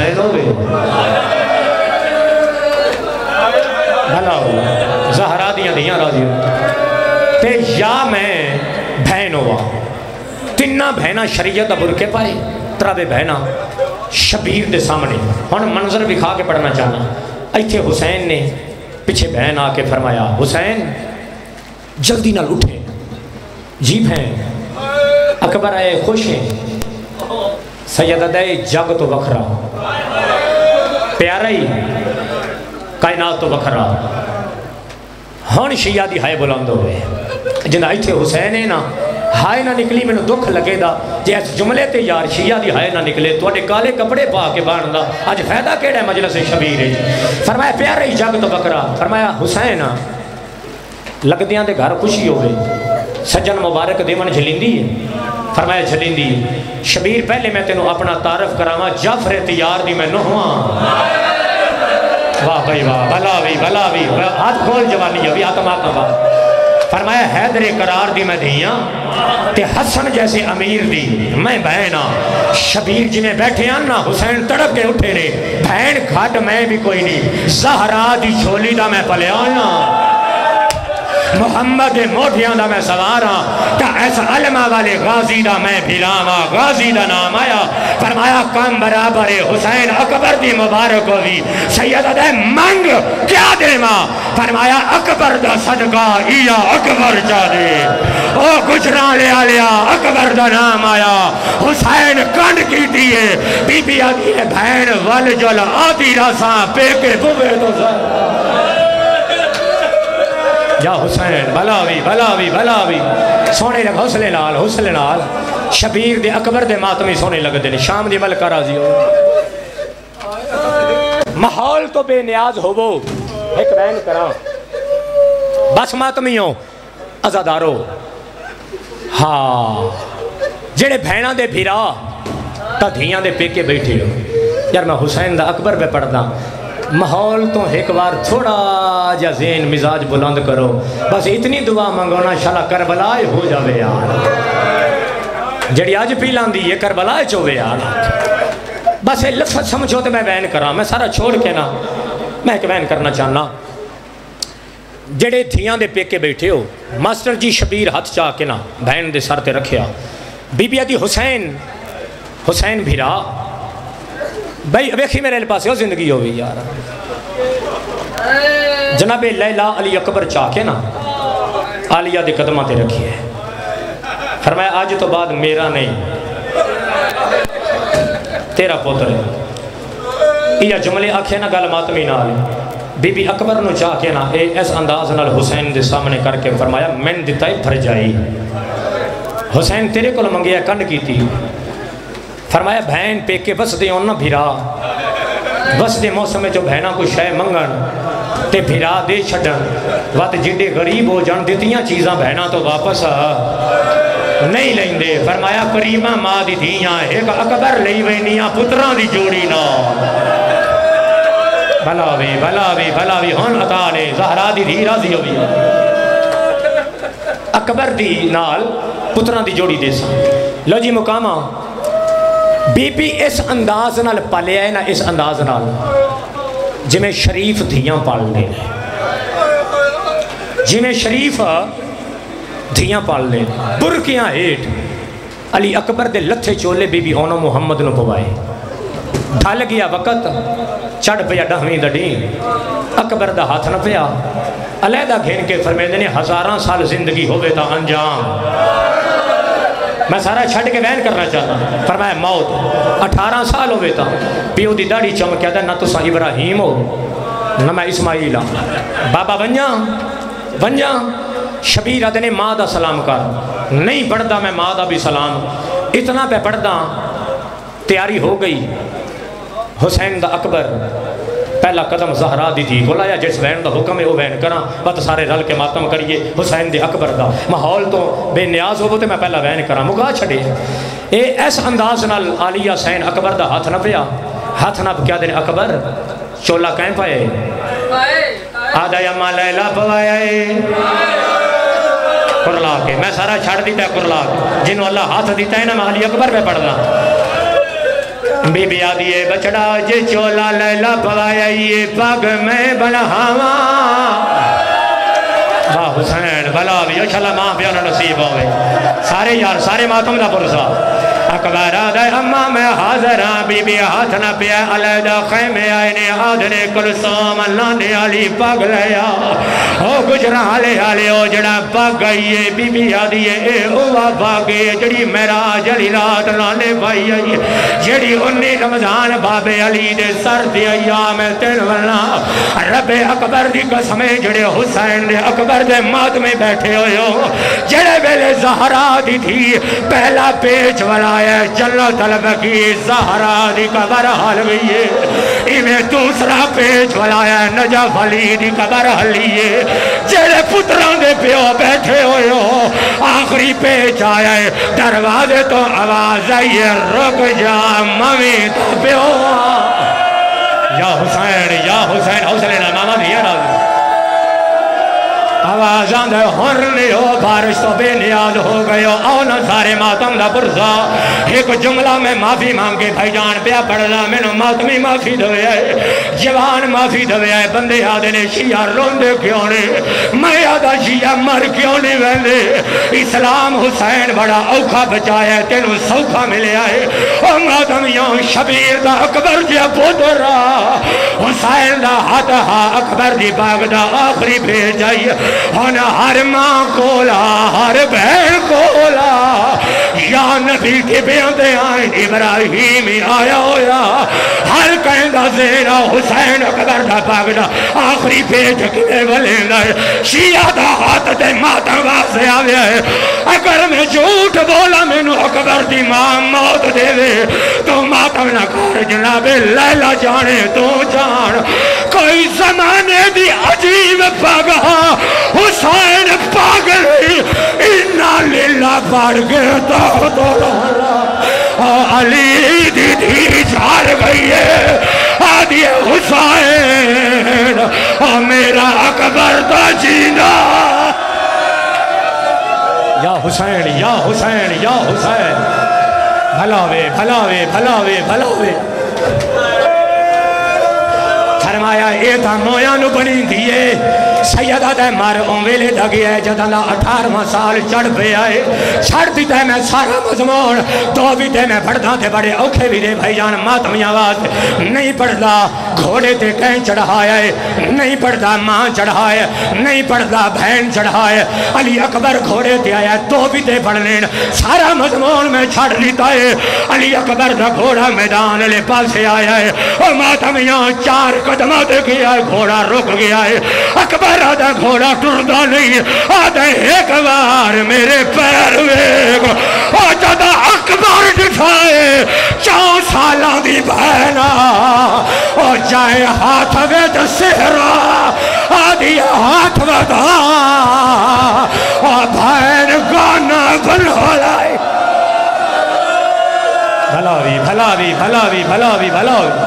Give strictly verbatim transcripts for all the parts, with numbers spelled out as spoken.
حسین ہوئے بھلا ہو زہرا دیاں دیاں راضی ہو تے یا میں بہن ہوا تنہ بہنہ شریعت برکے پائے ترابے بہنہ شبیر دے سامنے ہن منظر بھی کھا کے پڑھنا چاہنا ایتھے حسین نے پیچھے بہن آ کے فرمایا حسین جلدی نہ اٹھے جی بہن اکبر آئے خوش ہیں سیدہ دے جگ تو بکھرا پیارا ہی کائنات تو بکھرا ہن شیعہ دی ہائے بلند ہوئے جنہ ایتھے حسین ہے نا ہائے نہ نکلی میں نے دکھ لگے دا جے اس جملے تے یار شیعہ دی ہائے نہ نکلے تو اڈے کالے کپڑے پا کے باندھ دا آج فائدہ کیڑا ہے مجلس شبیر ہے فرمایا پیارا ہی جگ تو بکرا فرمایا حسین لگدیاں دے گھر خوشی ہوئے سجن مبارک دیون جھلیندی ہے فرمایا جھلیندی شبیر پہلے میں تینوں اپنا تعارف کراما جعفر تیار دی میں نہواں واہ بھائی واہ بھلا بھی بھلا بھی ہاتھ کھول جوانی ہے ہاتھ ماتنا با فرمایا حیدر قرار دی میں دیاں تے حسن جیسے امیر دی میں بہنا شبیر جی میں بیٹھے آنا حسین تڑپ کے اٹھے رہے بہن گھٹ میں بھی کوئی نہیں زہرا دی چھولی دا میں پلے آیا محمد موٹیاں دا میں سوارا تا ایسا علمہ والے غازی دا میں بھیلاما غازی دا نام آیا فرمایا کام برابر حسین اکبر دی مبارک ہوئی سیدہ دے منگ کیا دے ماں فرمایا اکبر دا صدقہ ایا اکبر چاہ دے او گجران لے آلیا اکبر دا نام آیا حسین کنڈ کی دیئے بی بی آگی ہے بہن ول جل آدھی راساں پیکے بوے تو زر یا حسین بلاوی بلاوی بلاوی سونے لگ حسلے لال حسلے لال شبیر دے اکبر دے ماتمی سونے لگ دے شام دی ملکہ راضی ہو محول تو بے نیاز ہو وہ ایک بین کرا بس ماتمیوں ازادارو ہاں جڑے بھینا دے بھیرا تا دھیاں دے پیکے بیٹھے ہو یار میں حسین دا اکبر پہ پڑھدا محول تو ایک بار تھوڑا جا ذہن مزاج بلند کرو بس اتنی دعا منگونا شالا کربلائے ہو جاوے یار جڑی آج پیلان دی یہ کربلائے چوے یار بس یہ لفظ سمجھو تو میں بیان کرا میں سارا چھوڑ کے نا میں ایک بیان کرنا چاہنا جڑے دھیاں دے پیکے بیٹھے ہو ماسٹر جی شبیر ہاتھ چاہ کے نا بہن دے سر تے رکھیا بی بی آدھی حسین حسین بھیرا بھائی ویکھی میرے پاس ہو زندگی ہوئی یار جناب لیلہ علی اکبر چاہ کے نا عالیہ دے قدمہ تے رکھی ہے فرمایا آج تو بعد میرا نہیں تیرا پوتر ہے یہ جملے آکھے نا گل ماتمی نہ آلی بی بی اکبر نو چاہ کے نا اے ایس انداز نال حسین دے سامنے کر کے فرمایا من دیتا ہی بھر جائی حسین تیرے کو منگیا کنڈ کی تھی فرمایا بہن پیکے بس دے انہ بھیرا بس دے موسم میں جو بہنہ کو شے منگن تے بھیرا دے چھڑن وقت جنڈے غریب ہو جان دیتیاں چیزاں بہنہ تو واپس نہیں لیں دے فرمایا کریمہ ماں دی دیاں ایک اکبر لئی وینیاں پتران دی جوڑی نا بھلاوی بھلاوی بھلاوی ہن عطا لے زہرا دی دی راضی ہوئی اکبر دی نال پتران دی جوڑی دے سا لو جی مقامہ بی بی اس انداز نال پالے آئے نا اس انداز نال جی میں شریف دھیاں پال لے جی میں شریف دھیاں پال لے برکیاں ہیٹ علی اکبر دے لتھے چولے بی بی ہونو محمد نو پوائے ڈھال گیا وقت چڑھ پیا ڈہویں دڑیں اکبر دا ہاتھ نہ پیا علیدہ گھین کے فرمیدے نے ہزاراں سال زندگی ہوئے تا انجام میں سارا چھڑ کے بیان کرنا چاہتا فرمایا موت اٹھارہ سال ہوئے تا پیو دی داڑی چمکیا دا نہ تو سا ابراہیم ہو نہ میں اسماعیل بابا بنجا بنجا شبیر آدھنے ماں دا سلام کر نہیں پڑھدا میں ماں دا بھی سلام اتنا پہ پڑھدا تیاری ہو گئی حسین دا اکبر پہلا قدم زہرا دی تھی کو لایا جس بہن دا حکم ہے وہ بہن کرا بات سارے رل کے ماتم کریے حسین دے اکبر دا محول تو بے نیاز ہو تے میں پہلا بہن کرا مگا چھڑے اے ایس انداز نال عالیہ حسین اکبر دا ہاتھ نہ پیا ہاتھ نہ کیا دن اکبر چولا کہیں پائے آدھا یا ماں لیلہ پوایا ہے کرلا کے میں سارا چھڑ دیتا ہے کرلا کے جنہوں اللہ ہاتھ دیتا ہے نا میں علی اکبر پہ پڑھنا بی بی آدھیے بچڑا جے چولا لیلہ پوایا یہ پاگ میں بلہاواں با حسین بلا بھی انشاءاللہ ماں بیانا نصیب ہوئے سارے یار سارے ماتم دا پرسا اکبر آدھے اممہ میں حاضران بی بی ہاتھ نہ پیا علیدہ خیمے آئینے آدھنے کلسوم اللہ نے علی پاگ لیا او گجرہ علی علی او جڑا پاگ گئیے بی بی آدھیے اے اوہ پاگے جڑی میرا جلی رات لانے بھائی آئیے جڑی انی رمضان باب علی دے سر دی ایام تین واللہ رب اکبر دی قسمیں جڑے حسین دے اکبر دے مات میں بیٹھے ہوئے ہو جڑے بیلے زہرا دی تھی پہلا پیچ والا ہے جنت طلب کی زہرا دی قبر حال گئی ہے ایمیں دوسرا پیچ والا ہے نجف علی دی قبر حلی ہے جڑے پتران دے پیو بیٹھے ہوئے ہو آخری پیچ آیا ہے دروازے تو آواز آئیے رک جا ممی تو پیو یا حسین یا حسین حسین ماما دیا راضی آوازاں دے ہرنے ہو بارش تو بے نیاز ہو گئے ہو آؤ نہ سارے ماتم دا پرسا ایک جملہ میں معافی مانگے بھائی جان پیا پڑھنا میں نو ماتمی معافی دوئے ہے جوان معافی دوئے ہے بندے آدھے نے شیعہ روندے کیوں نے میں آدھا شیعہ مر کیوں نہیں ویندے اسلام حسین بڑا اوکھا بچایا ہے تینوں سوکھا ملے آئے او ماتمیوں شبیر دا اکبر جیا پوترا حسین دا ہاتھ ہا اکبر دی باغ دا آخری بھیج جائیے ہن ہر ماں کولا ہر بہن کولا یا نبی کے بیاندے آئین ابراہیم آیا ہویا ہر کہندہ زیرہ حسین اکبر دا پاگڑا آخری پیٹ کے بلین ہے شیعہ دا ہاتھ دے ماتم واسے آوے ہے اگر میں جھوٹ بولا میں نو اکبر دی ماں موت دے دے تو ماتم نہ کار جناب لیلہ جانے تو جان کوئی زمانے دی عجیب پاگا حسین پاگلی انہا لیلہ پاڑ گئے تو تو علی دی دی جھار گئی ہے آدھی حسین میرا اکبر دا جینا یا حسین یا حسین یا حسین بھلاوے بھلاوے بھلاوے بھلاوے فرمایا اے تا مویانو بنی دیئے سیدہ دے مار اویلے دگی ہے جدالہ اٹھارہ سال چڑھ پہ آئے چھڑ دی دے میں سارا مضمون دو بھی دے میں پڑھدا تے بڑے اوکھے بھی دے بھائی جان ماتمی آواز نہیں پڑھدا گھوڑے تے کہیں چڑھایا ہے نہیں پڑھدا ماں چڑھایا نہیں پڑھدا بہن چڑھایا علی اکبر گھوڑے تے آیا دو بھی دے پڑھ لین سارا مضمون میں چھڑ لیتا ہے علی اکبر دا گھوڑا میدان لے پاسے آیا ہے اور ماتمیاں چار قدمہ دے گیا ہے گھوڑا رک گیا ہے اکبر آدھا گھوڑا ٹردہ نہیں آدھا ایک بار میرے پیر ویگ اور جدہ اکبر دکھائے چاؤ سالاں دی بہنا اور جائے ہاتھ وید سہرا آدھی ہاتھ ودا اور بہن گانا بنو لائے بھلاوی بھلاوی بھلاوی بھلاوی بھلاوی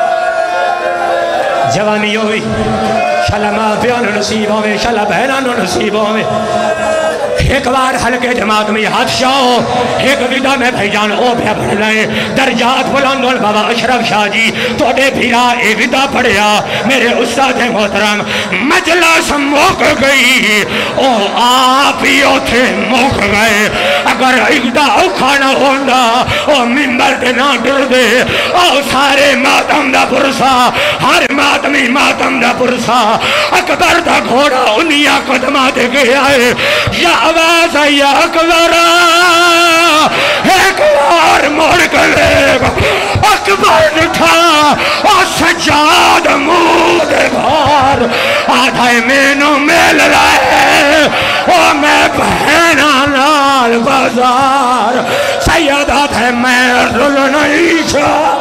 جوانی ہوئی شالا ماں پیانو نصیب ہوئے شالا بہنانو نصیب ہوئے ایک بار حلقے جماعت میں ہاتھ شاہو ایک ویدہ میں بھائی جان او پہ پڑھ لائیں درجات بلندون بابا اشرف شاہ جی تو دے بھیرا اے ویدہ پڑھیا میرے استاد محترم مجلس موک گئی او آپ ہی تھے موک گئے اگر اگدہ او کھانا ہوندہ او ممبر دے نہ ڈر دے او سارے ماتم دا پرسا ہر ماتمی ماتم دا پرسا اکبر دا گھوڑا انیا قدمہ دے گیا ہے یا آواز آئی اکبر ایک بار مڑ گئے اکبر اٹھا اور سجاد مود بھار آدھائی مینو میل رہے اور میں بہنا نال بازار سیدہ تھے میں رل نہیں چھا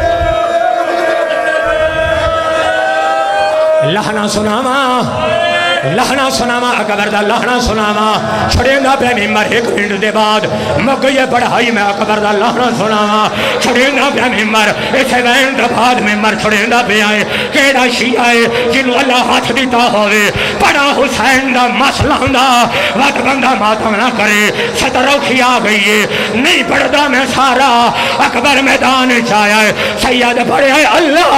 لہنا سناما لہنا سناوا اکبر دا لہنا سناوا چھڑیندا پہ ممبر ایک منٹ دے بعد مگئی پڑھائی میں اکبر دا لہنا سناوا چھڑیندا پہ ممبر اسے وین دا بعد ممبر چھڑیندا پہ آئے کیڑا شیعہ ہے جنہوں اللہ ہاتھ دیتا ہوئے پڑا حسین دا مسئلہ دا وقت بندہ ماتم نہ کرے ستروکھی آ گئی ہے نہیں پڑھدا میں سارا اکبر میدان چایا ہے سید پڑھے اللہ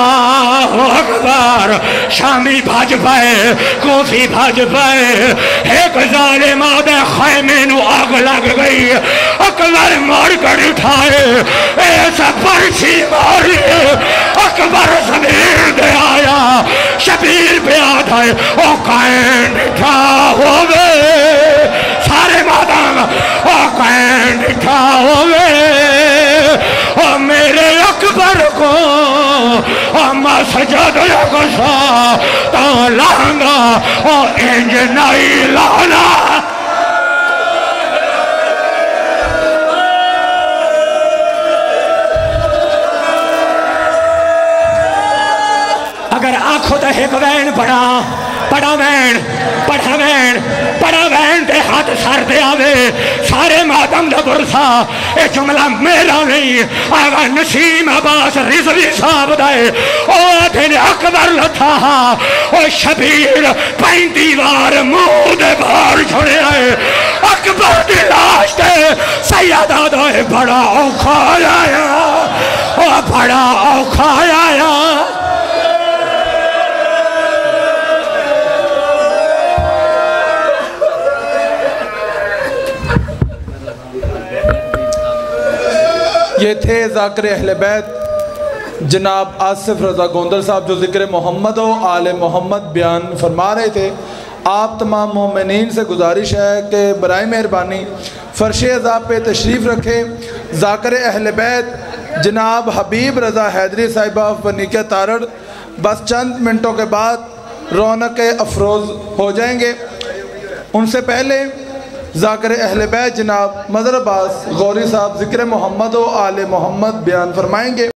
اکبر شامی بھاج پائے کوفی بھاج پائے ایک ظالم آدھے خیمے نو آگ لگ گئی اکبر مار کر اٹھائے ایسا پرچی ماری اکبر زمین دے آیا شبیر پہ آدھا ہے او قائن اٹھا ہوئے سارے مادام او قائن اٹھا ہوئے او میرے اکبر کو اما سجد یکسا تا لانا او انج نہیں لانا اگر آنکھوں تے ایک وین پڑا پڑا وین پڑا وین پڑا وین تے ہاتھ سر دے آوے سارے ماتم دا برسا اے جملہ میرا نہیں آگا نسیم عباس رضوی صاحب دائے او دن اکبر لتھا او شبیر پین دیوار منہ دے بھار چھوڑے آئے اکبر دی لاش تے سیدہ دائے بڑا اوکھا آیا او بڑا اوکھا آیا یہ تھے ذاکر اہل بیت جناب آصف رضا گوندل صاحب جو ذکر محمد و آل محمد بیان فرما رہے تھے۔ آپ تمام مومنین سے گزارش ہے کہ برائے مہربانی فرش عذاب پہ تشریف رکھے۔ ذاکر اہل بیت جناب حبیب رضا حیدری صاحبہ فنیکہ تارڑ بس چند منٹوں کے بعد رونق افروز ہو جائیں گے۔ ان سے پہلے ذاکر اہل بیت جناب مظہر عباس غوری صاحب ذکر محمد و آل محمد بیان فرمائیں گے۔